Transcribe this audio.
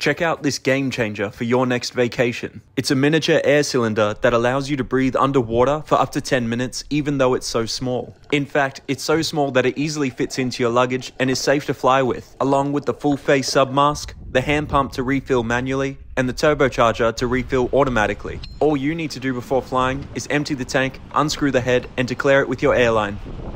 Check out this game changer for your next vacation. It's a miniature air cylinder that allows you to breathe underwater for up to 10 minutes, even though it's so small. In fact, it's so small that it easily fits into your luggage and is safe to fly with, along with the full face sub mask, the hand pump to refill manually, and the turbocharger to refill automatically. All you need to do before flying is empty the tank, unscrew the head, and declare it with your airline.